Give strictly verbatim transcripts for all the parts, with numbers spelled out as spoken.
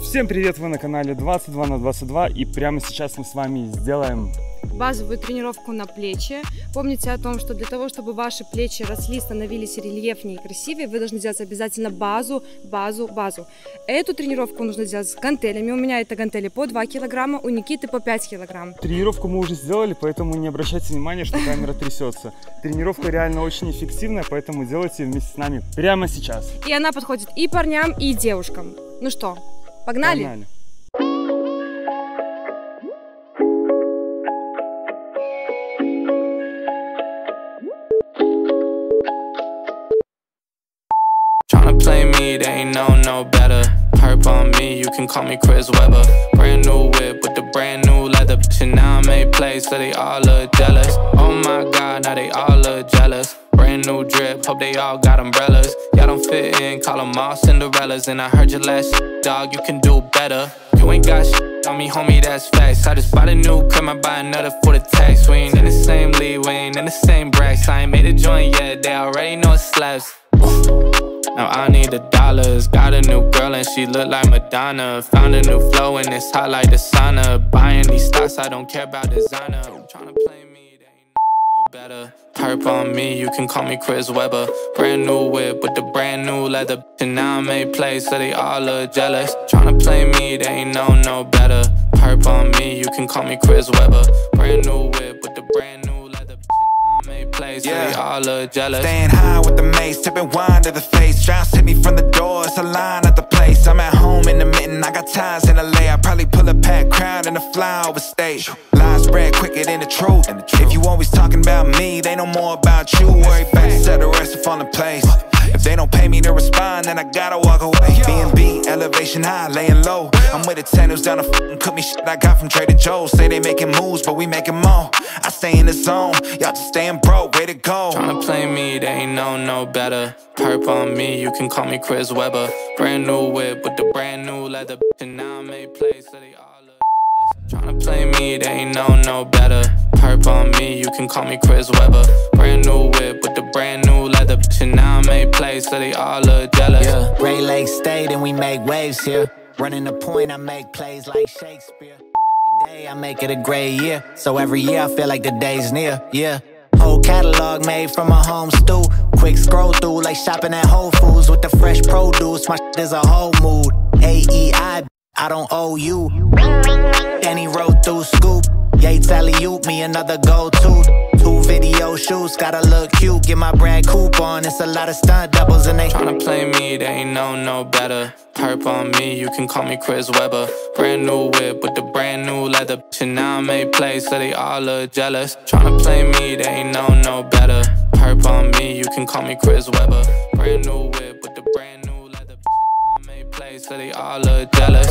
Всем привет, вы на канале двадцать два на двадцать два, и прямо сейчас мы с вами сделаем базовую тренировку на плечи. Помните о том, что для того, чтобы ваши плечи росли, становились рельефнее и красивее, вы должны делать обязательно базу, базу, базу. Эту тренировку нужно делать с гантелями. У меня это гантели по два килограмма, у Никиты по пять килограмм. Тренировку мы уже сделали, поэтому не обращайте внимания, что камера трясется. Тренировка реально очень эффективная, поэтому делайте вместе с нами прямо сейчас. И она подходит и парням, и девушкам. Ну что, погнали? Погнали. Tryna play me, they ain't know no better. Perp on me, you can call me Chris Webber. Brand new whip with the brand new leather. And now I made plays, so they all look jealous. Oh my god, now they all look jealous. Brand new drip, hope they all got umbrellas. Y'all don't fit in, call them all Cinderellas. And I heard your last shit, dog, you can do better. You ain't got shit on me, homie, that's facts. I just bought a new crib, I buy another for the tax. We ain't in the same league, we ain't in the same bracket. I ain't made a joint yet, they already know it slaps. Now I need the dollars. Got a new girl and she look like Madonna. Found a new flow and it's hot like the sauna. Buying these stocks, I don't care about designer. Tryna play me, they ain't no better. Perp on me, you can call me Chris Webber. Brand new whip with the brand new leather. And now I made plays, so they all look jealous. Tryna play me, they ain't know no better. Perp on me, you can call me Chris Webber. Brand new whip with the brand new leather. Place, yeah. So all look jealous. Staying high with the mace, tipping wine to the face. Drowns hit me from the door, it's a line at the place. I'm at home in the mitten, I got ties in L A. I probably pull a packed crowd in a flyover stage. Lies spread quicker than the truth. If you always talking about me, they know more about you. Worry about to set the rest to fall in place. If they don't pay me to respond, then I gotta walk away. B and B, elevation high, laying low. I'm with the ten who's down to f***ing cook me shit I got from Trader Joe's. Say they making moves, but we making more. I stay in the zone, y'all just staying broke, way to go. Tryna play me, they ain't know no better. Perp on me, you can call me Chris Webber. Brand new whip with the brand new leather. And now I made plays, so they all look jealous. Tryna play me, they ain't know no better. Perp on me, you can call me Chris Webber. Brand new whip with the brand new leather. And now I made plays, so they all look jealous. Yeah, Ray Lake State and we make waves here. Running the point, I make plays like Shakespeare. Every day I make it a great year. So every year I feel like the day's near, yeah. Whole catalog made from a home stew. Quick scroll through like shopping at Whole Foods with the fresh produce. My shit is a whole mood. A E I, I don't owe you. Then he wrote through scoop. Yates alley-oop me another go-to. Two video shoots, gotta look cute. Get my brand coupon, it's a lot of stunt doubles and they tryna play me, they ain't know no better. Perp on me, you can call me Chris Webber. Brand new whip with the brand new leather. And now I made plays, so they all look jealous. Tryna play me, they ain't know no better. Perp on me, you can call me Chris Webber. Brand new whip with the brand new leather. And now I made plays, so they all look jealous.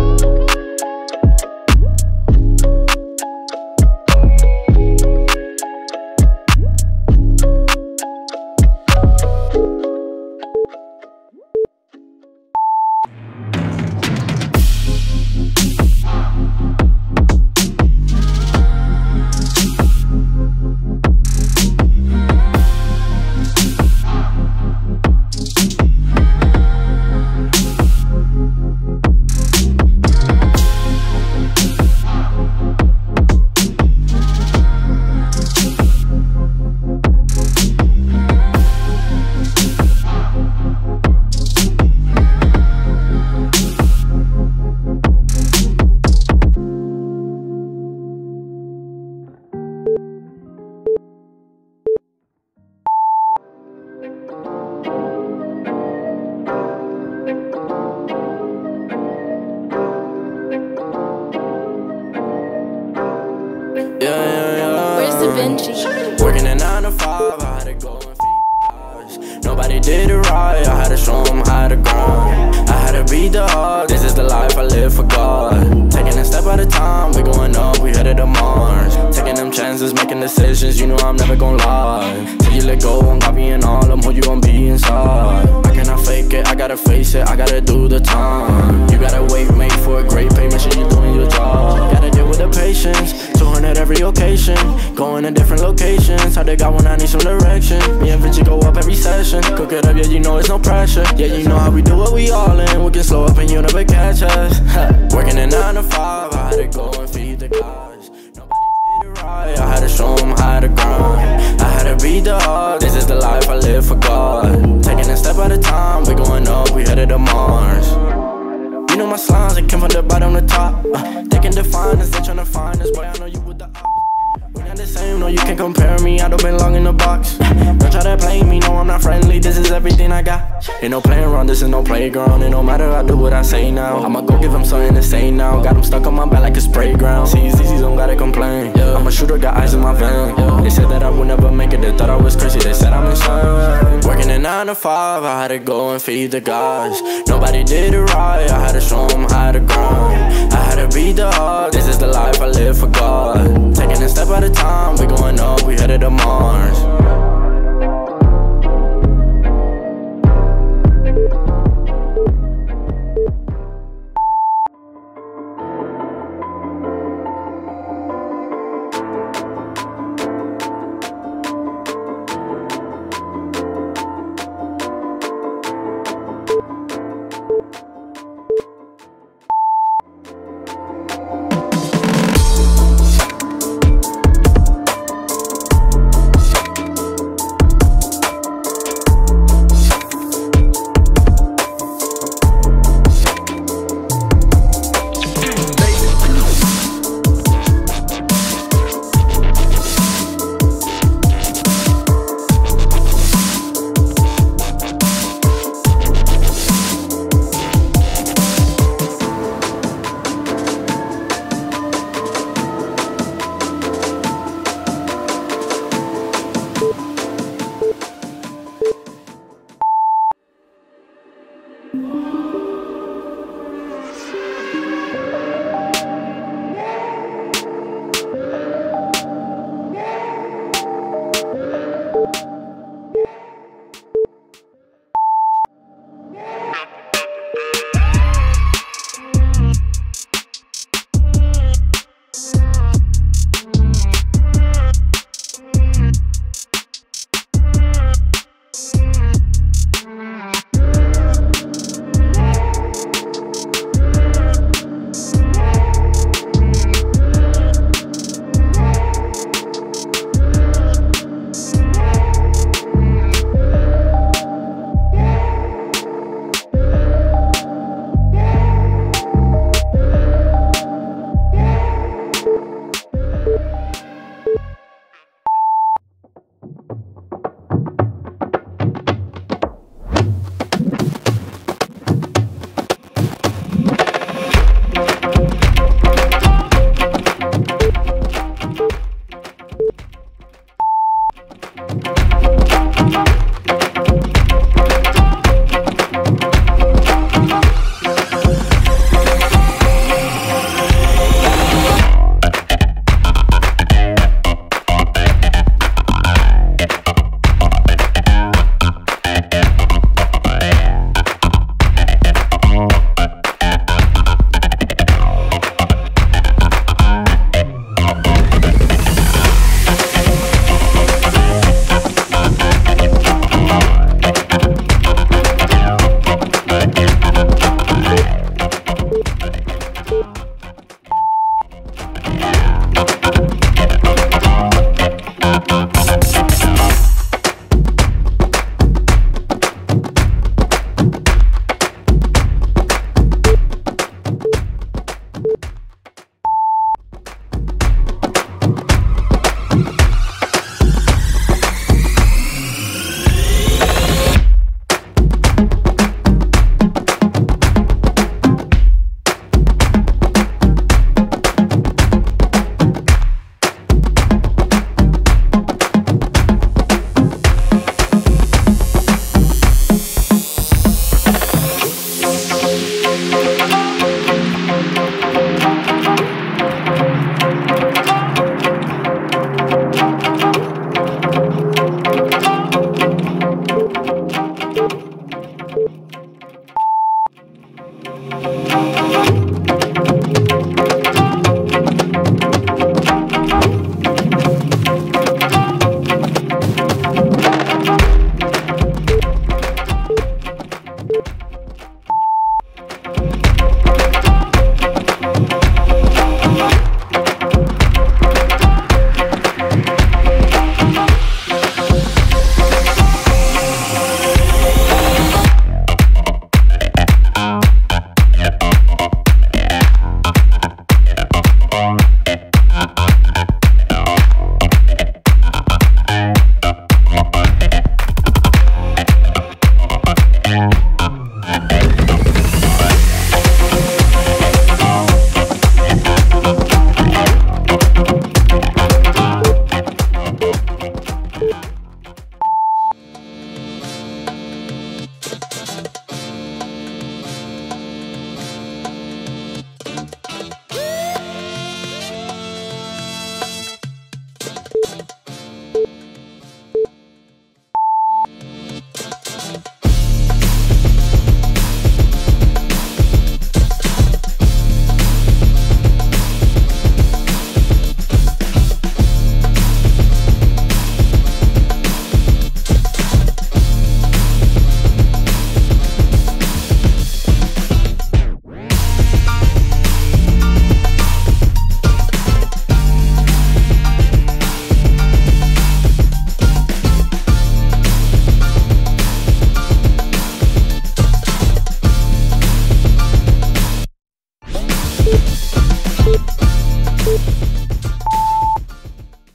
Working a nine to five, I had to go and feed the guys. Nobody did it right, I had to show them how to grind. I had to beat the odds, this is the life I live for God. Taking a step at a time, we going up, we headed to Mars. Taking them chances, making decisions, you know I'm never gonna lie. Till you let go, I'm copying all them, who you gon' be inside. I cannot fake it, I gotta face it, I gotta do the time. You gotta wait, make for a great pay, make sure you're doing your job. Gotta deal with the patience, two hundred every occasion. Going going to different locations. Heard they got one, I need some direction. Me and Vinci go up every session. Cook it up, yeah, you know it's no pressure. Yeah, you know how we do it, we all in. We can slow up and you never catch us. Working at nine to five, I had to go and feed the guys. Nobody did it right, I had to show them how to grind. I had to beat the odds, this is the life I live for God. Taking a step at a time, we going up, we headed to Mars. You know my slimes, they came from the bottom to top. uh, They can define us, they tryna find us. Boy, I know you with the op. We not the same, no, you can't compare me. I don't belong in the box. Don't try to play me, no, I'm not friendly. This is everything I got. Ain't no playing around, this is no playground. It no matter, I do what I say now. I'ma go give them something to say now. Got them stuck on my back like a spray ground. See, these don't gotta complain. I'm a shooter, got eyes in my vein. They said that I would never make it, they thought I was crazy. They said I'm insane. Working at nine to five, I had to go and feed the guys. Nobody did it right, I had to show them how to grind. I had to beat the odds, this is the life I live for God. Taking a step at a time, we going up, we headed to Mars.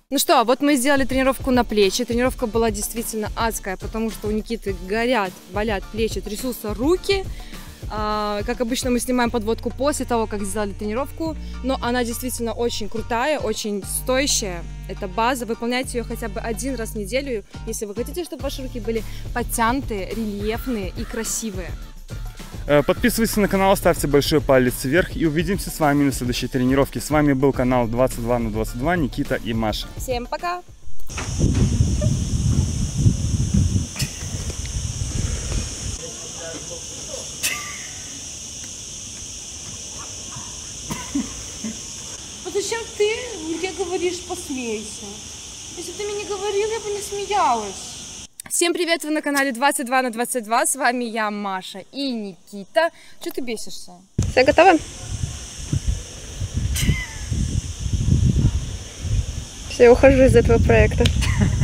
Ну что, вот мы сделали тренировку на плечи. Тренировка была действительно адская, потому что у Никиты горят, болят плечи, трясутся руки. А, как обычно, мы снимаем подводку после того, как сделали тренировку. Но она действительно очень крутая, очень стоящая. Это база. Выполняйте ее хотя бы один раз в неделю, если вы хотите, чтобы ваши руки были подтянутые, рельефные и красивые. Подписывайтесь на канал, ставьте большой палец вверх и увидимся с вами на следующей тренировке. С вами был канал двадцать два на двадцать два, Никита и Маша. Всем пока! А зачем ты мне говоришь посмейся? Если бы ты мне не говорил, я бы не смеялась. Всем привет, вы на канале двадцать два на двадцать два, с вами я, Маша и Никита. Что ты бесишься? Все готовы? Все, я ухожу из этого проекта.